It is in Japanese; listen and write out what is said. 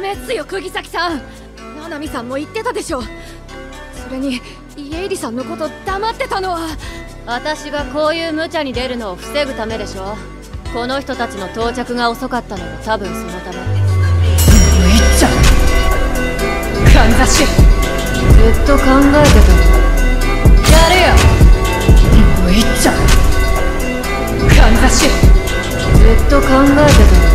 メっすよ釘崎さん。七海さんも言ってたでしょ。それに家入さんのこと黙ってたのは私がこういう無茶に出るのを防ぐためでしょ。この人たちの到着が遅かったのも多分そのため。 いっちゃんかんざしずっと考えてたの。やれよいっちゃんかんざしずっと考えてたの。